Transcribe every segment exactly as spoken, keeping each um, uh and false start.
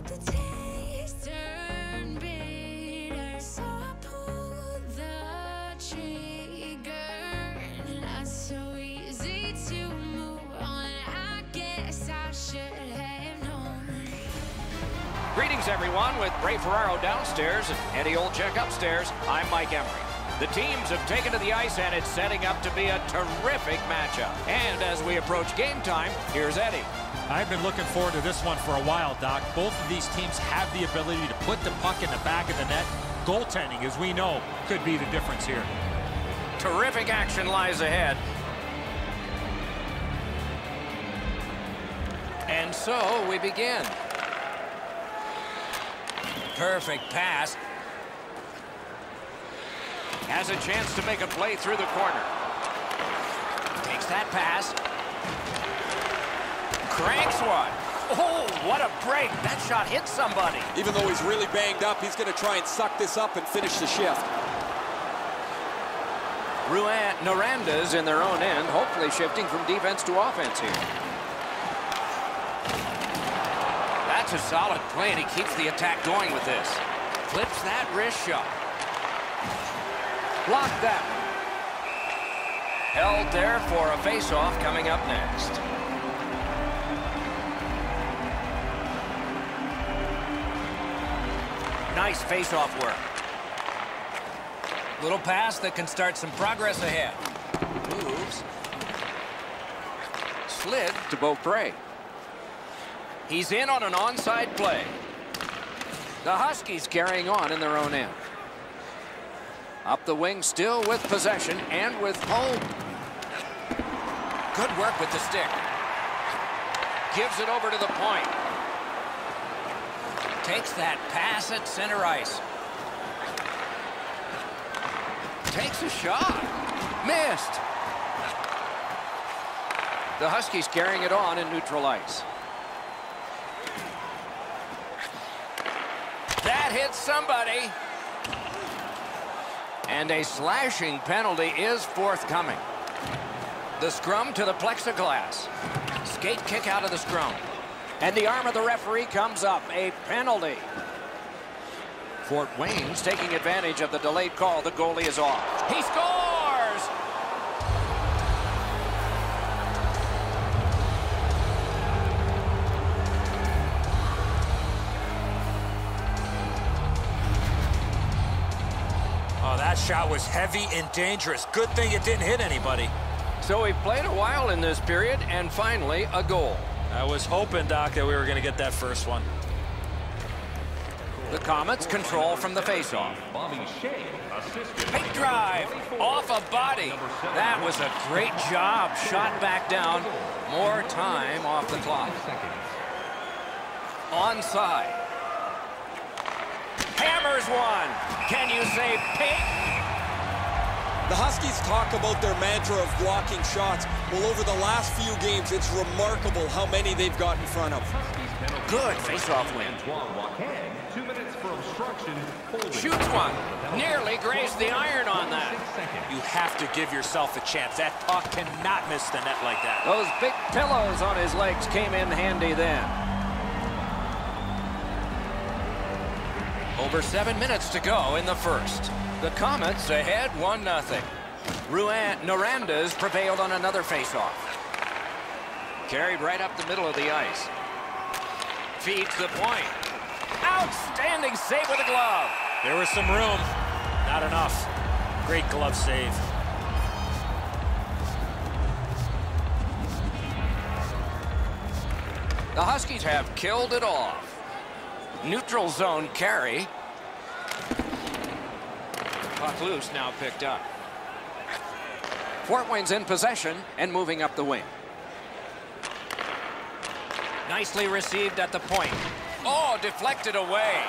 the taste turn bitter, so I pulled the trigger. Not so easy to move on. I guess I should have known. Greetings, everyone, with Ray Ferraro downstairs and Eddie Olczyk upstairs. I'm Mike Emery. The teams have taken to the ice, and it's setting up to be a terrific matchup. And as we approach game time, here's Eddie. I've been looking forward to this one for a while, Doc. Both of these teams have the ability to put the puck in the back of the net. Goaltending, as we know, could be the difference here. Terrific action lies ahead. And so we begin. Perfect pass. Has a chance to make a play through the corner. Takes that pass. Cranks one. Oh, what a break. That shot hit somebody. Even though he's really banged up, he's going to try and suck this up and finish the shift. Rouyn Noranda's in their own end, hopefully shifting from defense to offense here. That's a solid play, and he keeps the attack going with this. Flips that wrist shot. Block that one. Held there for a face-off coming up next. Nice face-off work. Little pass that can start some progress ahead. Moves. Slid to Beaupre. He's in on an onside play. The Huskies carrying on in their own end. Up the wing, still with possession and with home. Good work with the stick. Gives it over to the point. Takes that pass at center ice. Takes a shot. Missed. The Huskies carrying it on in neutral ice. That hits somebody. And a slashing penalty is forthcoming. The scrum to the plexiglass. Skate kick out of the scrum. And the arm of the referee comes up. A penalty. Fort Wayne's taking advantage of the delayed call. The goalie is off. He scores! Oh, that shot was heavy and dangerous. Good thing it didn't hit anybody. So we've played a while in this period, and finally a goal. I was hoping, Doc, that we were going to get that first one. The Comets control from the faceoff. Big drive off a body. That was a great job. Shot back down. More time off the clock. Onside. Hammers one. Can you say pink? The Huskies talk about their mantra of blocking shots. Well, over the last few games, it's remarkable how many they've got in front of. Good face-off win. Shoots one. Nearly grazed the iron on that. You have to give yourself a chance. That puck cannot miss the net like that. Those big pillows on his legs came in handy then. Over seven minutes to go in the first. The Comets ahead one nothing. Rouyn Noranda's prevailed on another faceoff. Carried right up the middle of the ice. Feeds the point. Outstanding save with a glove. There was some room. Not enough. Great glove save. The Huskies have killed it off. Neutral zone carry. Puck loose, now picked up. Fort Wayne's in possession and moving up the wing. Nicely received at the point. Oh, deflected away.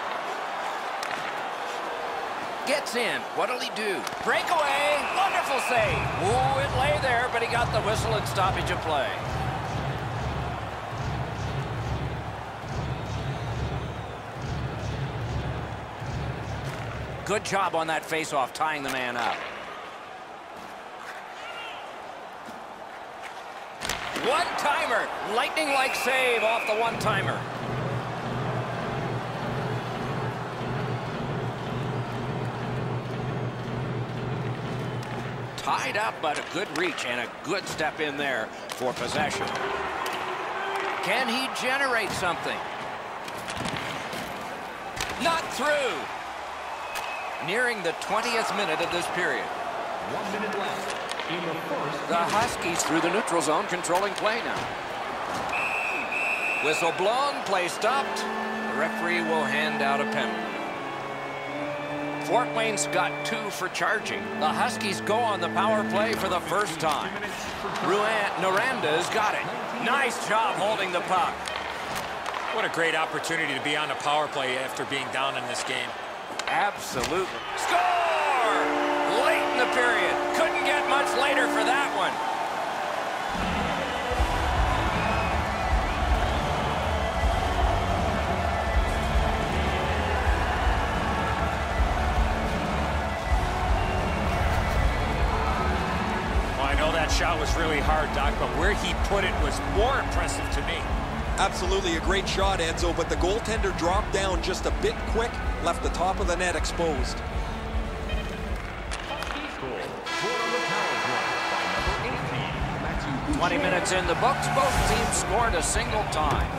Gets in. What'll he do? Breakaway. Wonderful save. Ooh, it lay there, but he got the whistle and stoppage of play. Good job on that face-off, tying the man up. One-timer. Lightning-like save off the one-timer. tied up, but a good reach and a good step in there for possession. Can he generate something? Not through. Nearing the twentieth minute of this period. One minute left in the first. The Huskies through the neutral zone, controlling play now. Whistle blown, play stopped. The referee will hand out a penalty. Fort Wayne's got two for charging. The Huskies go on the power play for the first time. Ruan Noranda's got it. Nice job holding the puck. What a great opportunity to be on the power play after being down in this game. Absolutely. Score! Late in the period. Couldn't get much later for that one. Well, I know that shot was really hard, Doc, but where he put it was more impressive to me. Absolutely a great shot, Enzo, but the goaltender dropped down just a bit quick, left the top of the net exposed. twenty minutes in the books, both teams scored a single time.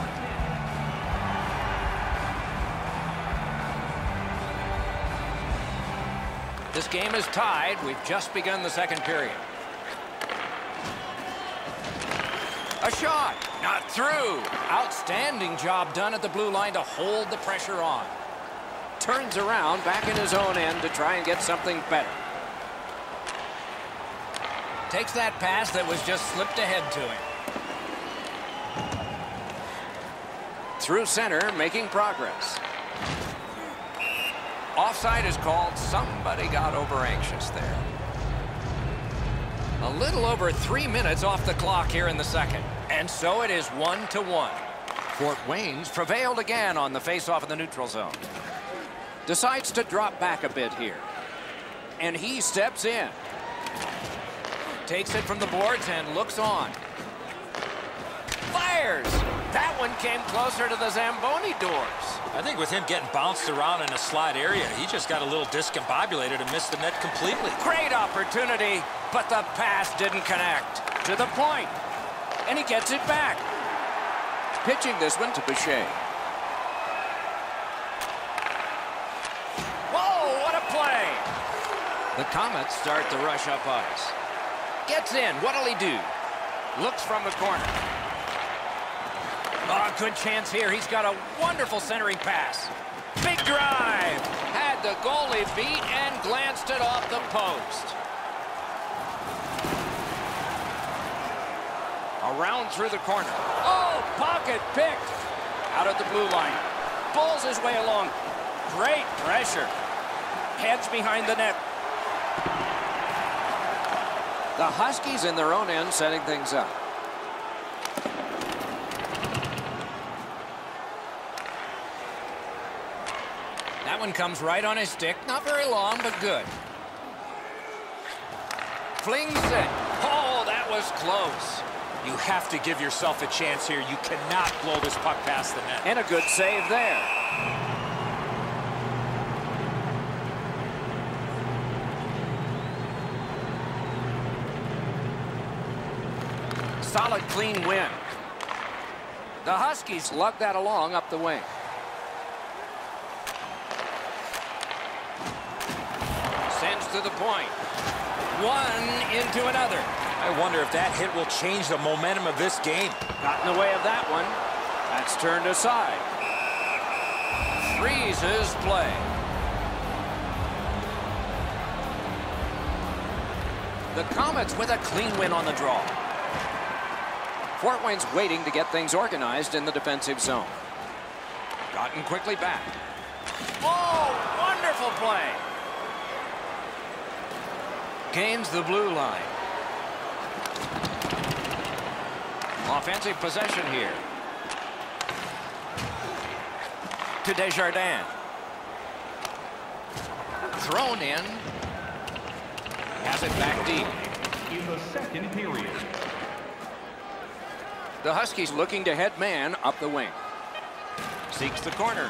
This game is tied. We've just begun the second period. A shot, not through. Outstanding job done at the blue line to hold the pressure on. Turns around back in his own end to try and get something better. Takes that pass that was just slipped ahead to him. Through center, making progress. Offside is called. Somebody got over anxious there. A little over three minutes off the clock here in the second. And so it is one to one. Fort Wayne's prevailed again on the faceoff in the neutral zone. Decides to drop back a bit here. And he steps in. Takes it from the boards and looks on. Fires! That one came closer to the Zamboni doors. I think with him getting bounced around in a slot area, he just got a little discombobulated and missed the net completely. Great opportunity, but the pass didn't connect. To the point. And he gets it back. Pitching this one to Boucher. Whoa, what a play! The Comets start to rush up ice. Gets in. What'll he do? Looks from the corner. Oh, good chance here. He's got a wonderful centering pass. Big drive. Had the goalie beat and glanced it off the post. Around through the corner. Oh, pocket picked. Out at the blue line. Pulls his way along. Great pressure. Heads behind the net. The Huskies in their own end setting things up. That one comes right on his stick. Not very long, but good. Flings it. Oh, that was close. You have to give yourself a chance here. You cannot blow this puck past the net. And a good save there. Solid, clean win. The Huskies lug that along up the wing. Sends to the point. One into another. I wonder if that hit will change the momentum of this game. Got in the way of that one. That's turned aside. Freezes play. The Comets with a clean win on the draw. Fort Wayne's waiting to get things organized in the defensive zone. Gotten quickly back. Oh, wonderful play. Gains the blue line. Offensive possession here. To Desjardins. Thrown in. Has it back deep. In the second period. The Huskies looking to head man up the wing. Seeks the corner.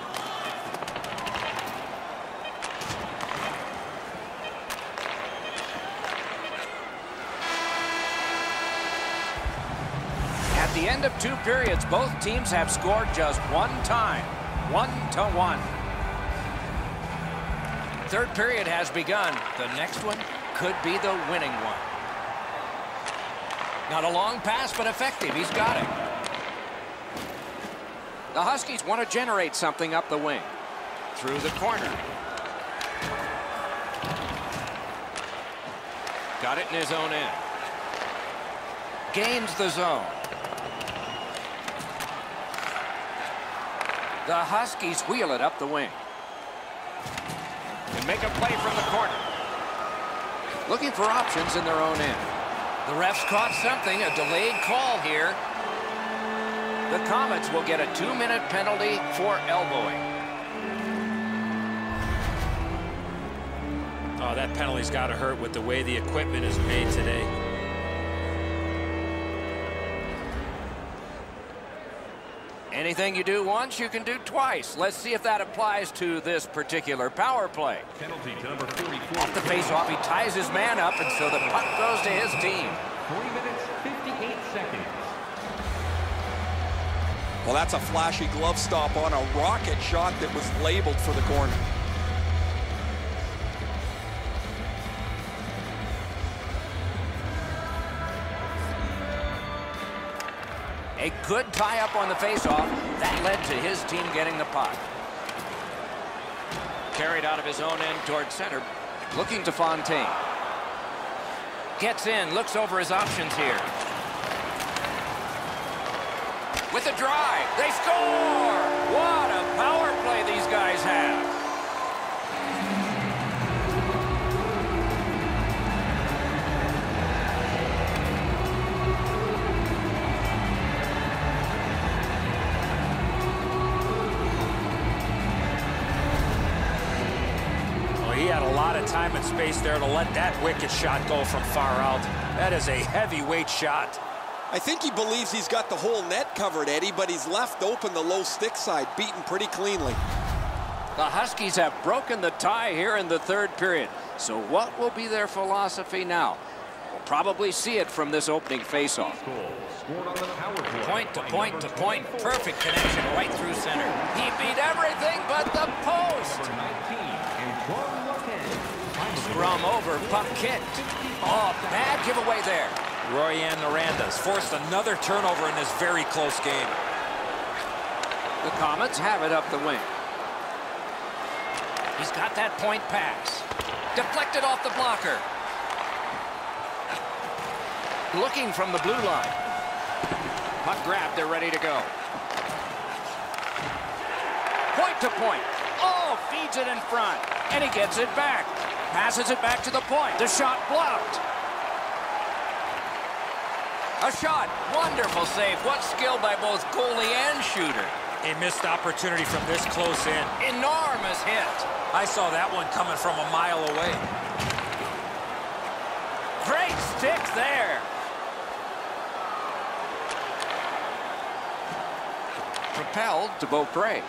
At the end of two periods, both teams have scored just one time. One to one. Third period has begun. The next one could be the winning one. Not a long pass, but effective. He's got it. The Huskies want to generate something up the wing. Through the corner. Got it in his own end. Gains the zone. The Huskies wheel it up the wing. And make a play from the corner. Looking for options in their own end. The refs caught something, a delayed call here. The Comets will get a two-minute penalty for elbowing. Oh, that penalty's got to hurt with the way the equipment is made today. Anything you do once, you can do twice. Let's see if that applies to this particular power play. Penalty to number forty-four. Off the face-off, he ties his man up, and so the puck goes to his team. Three minutes, fifty-eight seconds. Well, that's a flashy glove stop on a rocket shot that was labeled for the corner. A good tie-up on the face-off. That led to his team getting the puck. Carried out of his own end toward center. Looking to Fontaine. Gets in, looks over his options here. With a drive, they score! What a power play these guys have. He had a lot of time and space there to let that wicked shot go from far out. That is a heavyweight shot. I think he believes he's got the whole net covered, Eddie, but he's left open the low stick side, beaten pretty cleanly. The Huskies have broken the tie here in the third period. So what will be their philosophy now? We'll probably see it from this opening faceoff. Scored on the power play. Point to point to point. Perfect connection right through center. He beat everything but the post. Number nineteen, Antoine Lacan. Scrum over, puck kicked. Oh, bad giveaway there. Royan Miranda's forced another turnover in this very close game. The Comets have it up the wing. He's got that point pass. Deflected off the blocker. Looking from the blue line. Puck grabbed, they're ready to go. Point to point. Oh, feeds it in front. And he gets it back. Passes it back to the point. The shot blocked. A shot. Wonderful save. What skill by both goalie and shooter. A missed opportunity from this close in. Enormous hit. I saw that one coming from a mile away. Great stick there. Propelled to Beaupre.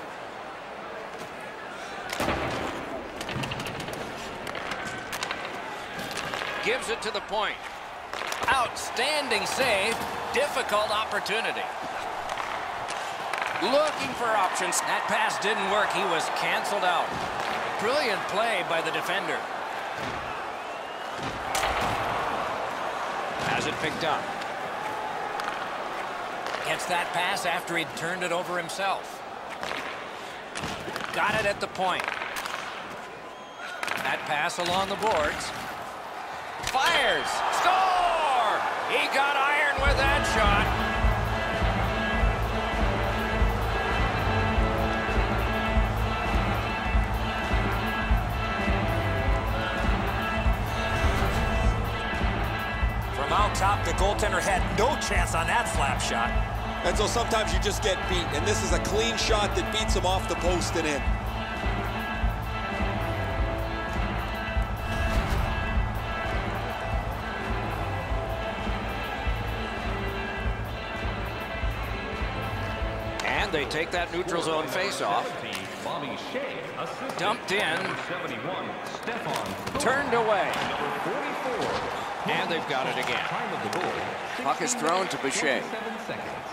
Gives it to the point. Outstanding save. Difficult opportunity. Looking for options. That pass didn't work. He was canceled out. Brilliant play by the defender. Has it picked up. Gets that pass after he'd turned it over himself. Got it at the point. That pass along the boards. Fires. Score! He got iron with that shot. From out top, the goaltender had no chance on that slap shot. And so sometimes you just get beat, and this is a clean shot that beats him off the post and in. And they take that neutral zone face-off. Bobby Shea, assistant. Dumped in. Number seventy-one, Stefan. Turned away. Number forty-four, And they've got it again. Time of the goal. Puck is thrown to Boucher. twenty-seven seconds.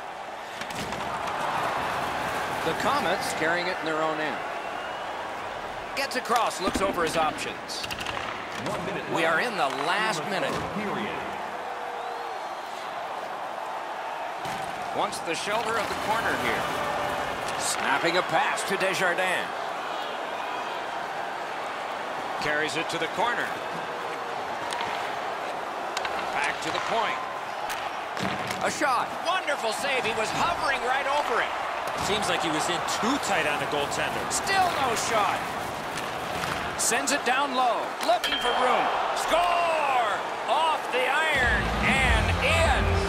The Comets carrying it in their own end. Gets across, looks over his options. One minute We left are in the last in the minute. third Period. Wants the shoulder of the corner here. Snapping a pass to Desjardins. Carries it to the corner. Back to the point. A shot. Wonderful save. He was hovering right over it. Seems like he was in too tight on the goaltender. Still no shot. Sends it down low. Looking for room. Score! Off the iron and in.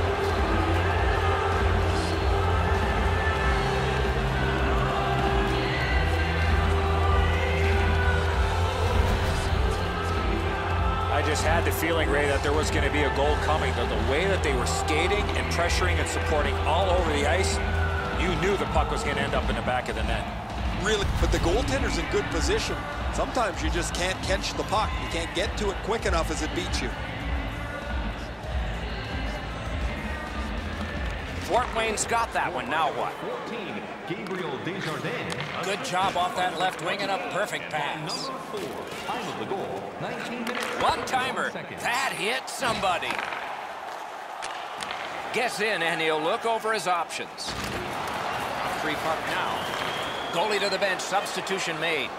I just had the feeling, Ray, that there was going to be a goal coming. The, the way that they were skating and pressuring and supporting all over the ice, you knew the puck was going to end up in the back of the net. Really, but the goaltender's in good position. Sometimes you just can't catch the puck. You can't get to it quick enough as it beats you. Fort Wayne's got that one. Now what? fourteen, Gabriel Desjardins. Good job off that left wing and a perfect pass. Number four. Time of the goal. nineteen minutes. One-timer. seconds. That hit somebody. Gets in, and he'll look over his options. Free puck now. Goalie to the bench. Substitution made.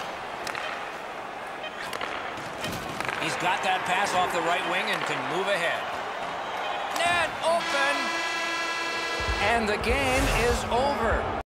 He's got that pass off the right wing and can move ahead. Net open. And the game is over.